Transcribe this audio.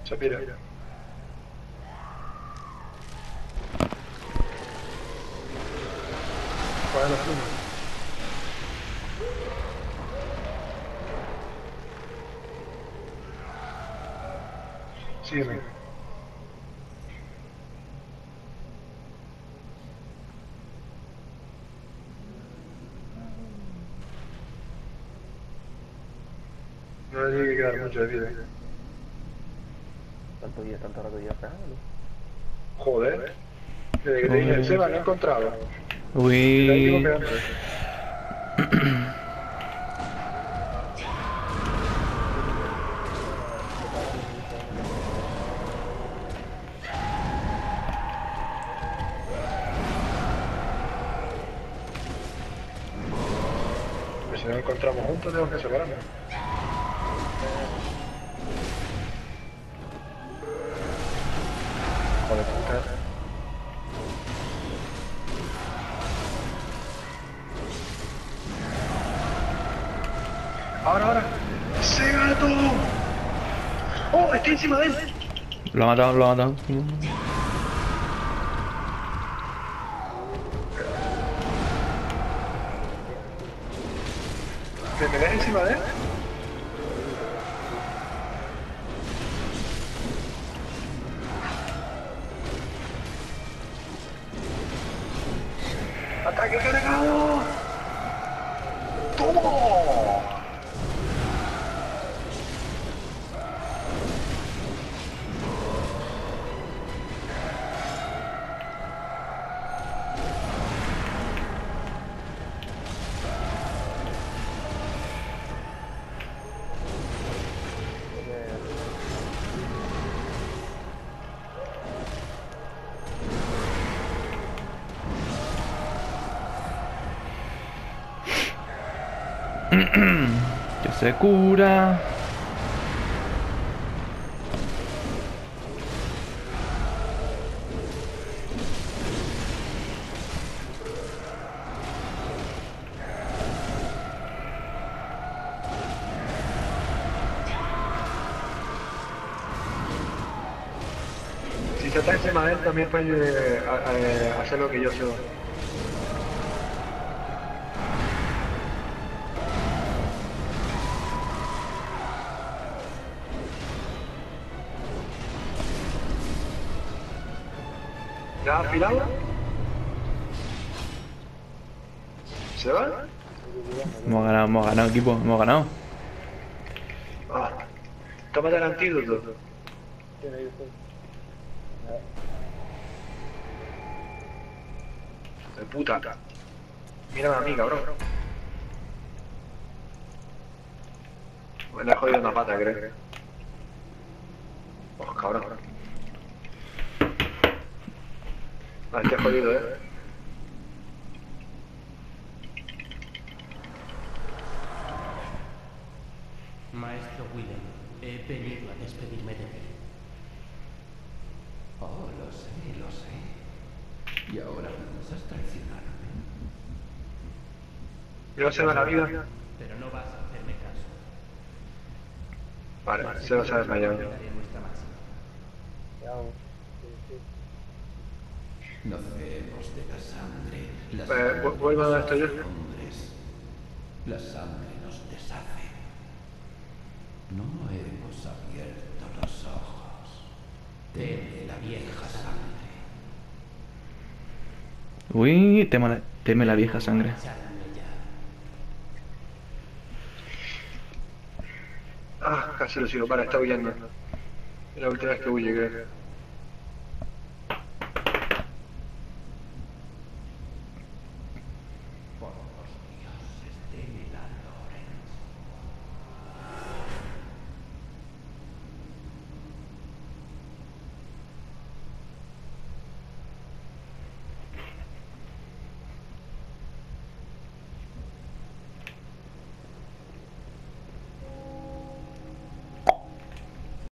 Se pira. ¿Cuál es la pluma? Sígueme. No le tiene que quedar mucho de vida. Tanto rato ya esperándolo. Joder. Desde que te dije, Seba, no he encontrado. Y de ahí llevo Uy. pegando. Pues si no encontramos juntos, tenemos que separarnos. Joder, puta. Ahora. ¡Ese gato! ¡Oh, estoy encima de él! Lo ha matado, lo ha matado. ¿Te me das encima de él? ¡Ataque cargado! ¡Toma! Que se cura. Si se está encima de él, también puede hacer lo que yo sé. ¿Ya has afilado? ¿Se va? Hemos ganado, equipo, hemos ganado. Ah, tómate el antídoto. De puta. Mira a mí, cabrón. Me le ha jodido una pata, creo. Oh, cabrón. Ah, este jodido, Maestro Willem, he venido a despedirme de ti. Oh, lo sé, lo sé. Y ahora piensas traicionarme. Yo se va la vida. Pero no vas a hacerme caso. Vale, se va a desmayar. Daré nuestra máxima. Nacemos de la sangre. La vuelvo a donde estoy yo. hombres. La sangre nos deshace. No hemos abierto los ojos. Teme la vieja sangre. Uy, teme la vieja sangre. Marcharme ya. Ah, casi lo sigo. Vale, está huyendo. Es la última vez que huye, creo.